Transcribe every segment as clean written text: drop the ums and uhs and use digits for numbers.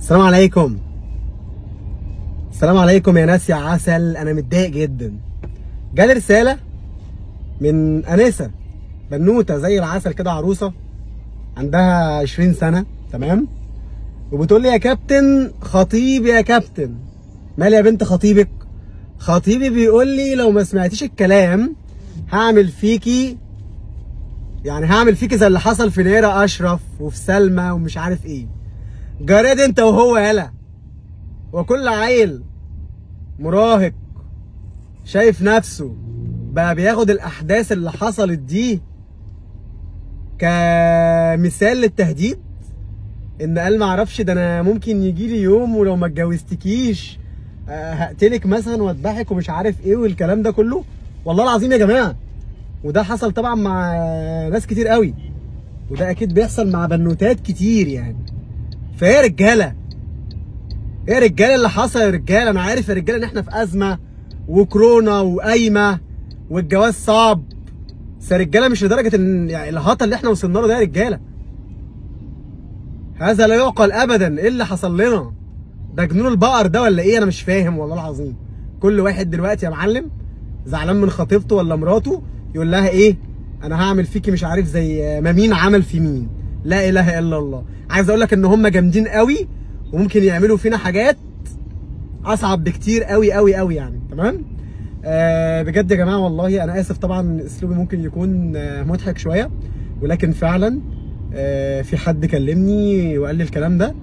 السلام عليكم. السلام عليكم يا ناس يا عسل. انا متضايق جدا. جالي رساله من انسه بنوته زي العسل كده، عروسه عندها 20 سنه، تمام، وبتقول لي يا كابتن خطيبي يا كابتن. مالي يا بنت خطيبك؟ خطيبي بيقول لي لو ما سمعتيش الكلام هعمل فيكي، يعني هعمل فيكي زي اللي حصل في نيرة اشرف وفي سلمى ومش عارف ايه. جراد انت وهو يالا، وكل عيل مراهق شايف نفسه بقى بياخد الاحداث اللي حصلت دي كمثال للتهديد، ان قال معرفش ده انا ممكن يجيلي يوم ولو ما اتجوزتكيش هقتلك مثلا واذبحك ومش عارف ايه والكلام ده كله. والله العظيم يا جماعه، وده حصل طبعا مع ناس كتير قوي، وده اكيد بيحصل مع بنوتات كتير يعني. فايه يا رجاله؟ ايه يا رجاله اللي حصل يا رجاله؟ انا عارف يا رجاله ان احنا في ازمه وكورونا وقايمه والجواز صعب، بس يا رجاله مش لدرجه ان يعني الهطل اللي احنا وصلنا له ده يا رجاله. هذا لا يعقل ابدا. ايه اللي حصل لنا؟ ده جنون البقر ده ولا ايه؟ انا مش فاهم والله العظيم. كل واحد دلوقتي يا معلم زعلان من خطيبته ولا مراته يقول لها ايه؟ انا هعمل فيكي مش عارف زي ما مين عمل في مين. لا اله الا الله. عايز اقول لك ان هم جامدين قوي وممكن يعملوا فينا حاجات اصعب بكتير قوي قوي قوي يعني، تمام؟ بجد يا جماعه والله انا اسف طبعا، اسلوبي ممكن يكون مضحك شويه، ولكن فعلا في حد كلمني وقال لي الكلام ده.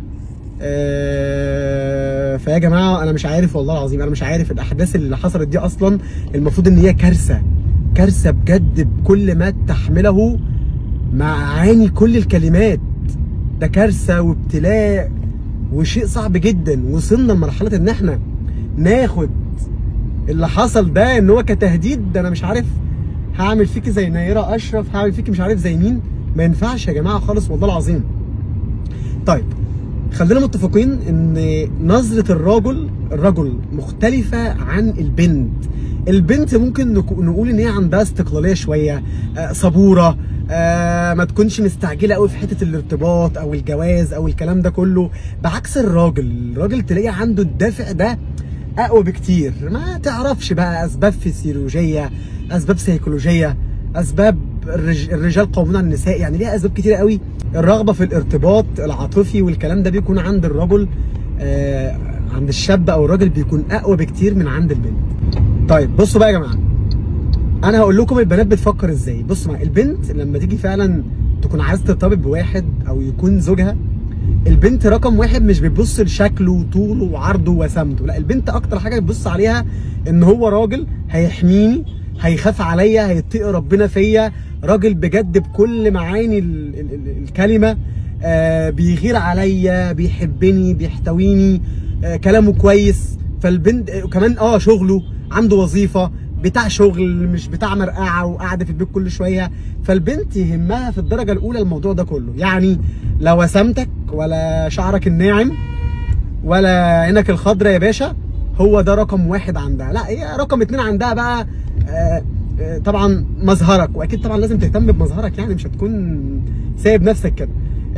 فيا جماعه انا مش عارف والله العظيم، انا مش عارف الاحداث اللي حصلت دي اصلا المفروض ان هي كارثه، كارثه بجد بكل ما تحمله معاني كل الكلمات. ده كارثه وابتلاء وشيء صعب جدا. وصلنا لمرحله ان احنا ناخد اللي حصل ده ان هو كتهديد. ده انا مش عارف هعمل فيكي زي نيرة اشرف، هعمل فيكي مش عارف زي مين. ما ينفعش يا جماعه خالص والله العظيم. طيب خلينا متفقين ان نظره الرجل مختلفه عن البنت. البنت ممكن نقول ان هي عندها استقلاليه شويه، صبوره، ما تكونش مستعجله قوي في حته الارتباط او الجواز او الكلام ده كله، بعكس الراجل تلاقيه عنده الدافع ده اقوى بكتير. ما تعرفش بقى اسباب فسيولوجيه، اسباب سيكولوجيه، اسباب الرجال قوامون على النساء، يعني ليها اسباب كتير قوي. الرغبه في الارتباط العاطفي والكلام ده بيكون عند الرجل، عند الشاب او الراجل بيكون اقوى بكتير من عند البنت. طيب بصوا بقى يا جماعه، انا هقول لكم البنات بتفكر ازاي. بصوا معايا، البنت لما تيجي فعلا تكون عايزه ترتبط بواحد او يكون زوجها، البنت رقم واحد مش بتبص لشكله وطوله وعرضه وسمته، لا البنت اكتر حاجه بتبص عليها ان هو راجل هيحميني، هيخاف عليا، هيتقي ربنا فيا، راجل بجد بكل معاني الكلمه، بيغير عليا، بيحبني، بيحتويني، كلامه كويس. فالبنت كمان شغله، عنده وظيفه، بتاع شغل مش بتاع مرقعه وقاعده في البيت كل شويه. فالبنت يهمها في الدرجه الاولى الموضوع ده كله، يعني لا وسامتك ولا شعرك الناعم ولا عينك الخضراء يا باشا، هو ده رقم واحد عندها. لا هي رقم اتنين عندها بقى طبعا مظهرك، واكيد طبعا لازم تهتم بمظهرك، يعني مش هتكون سايب نفسك كده.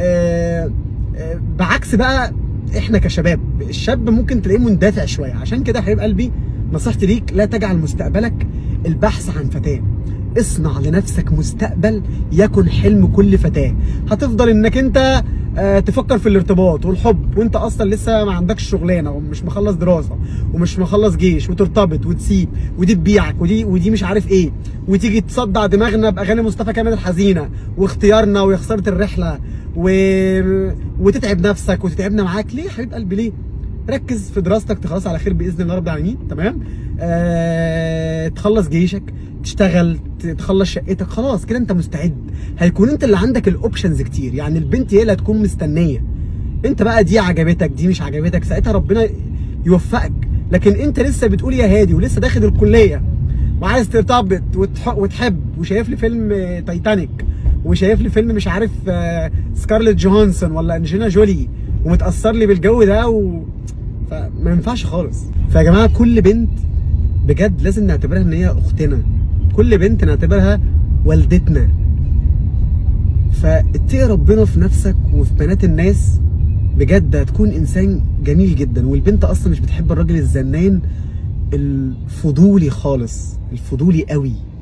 بعكس بقى احنا كشباب، الشاب ممكن تلاقيه مندفع شويه. عشان كده يا حبيب قلبي نصيحتي ليك، لا تجعل مستقبلك البحث عن فتاه. اصنع لنفسك مستقبل يكن حلم كل فتاه. هتفضل انك انت تفكر في الارتباط والحب وانت اصلا لسه ما عندكش شغلانه ومش مخلص دراسه ومش مخلص جيش، وترتبط وتسيب، ودي تبيعك ودي مش عارف ايه، وتيجي تصدع دماغنا باغاني مصطفى كامل الحزينه واختيارنا ويا خساره الرحله وتتعب نفسك وتتعبنا معاك. ليه يا حبيب قلبي ليه؟ ركز في دراستك تخلص على خير باذن الله رب العالمين، تمام؟ تخلص جيشك، تشتغل، تخلص شقتك، خلاص كده انت مستعد. هيكون انت اللي عندك الاوبشنز كتير، يعني البنت هي اللي هتكون مستنيه. انت بقى دي عجبتك دي مش عجبتك، ساعتها ربنا يوفقك. لكن انت لسه بتقول يا هادي ولسه داخل الكليه وعايز ترتبط وتحب، وشايف لي فيلم تايتانيك، وشايف لي فيلم مش عارف سكارليت جوهانسون ولا انجينا جولي، ومتاثر لي بالجو ده فما ينفعش خالص. فيا جماعه كل بنت بجد لازم نعتبرها ان هي اختنا، كل بنت نعتبرها والدتنا. فاتقي ربنا في نفسك وفي بنات الناس، بجد هتكون انسان جميل جدا. والبنت اصلا مش بتحب الراجل الزنان الفضولي خالص، الفضولي قوي.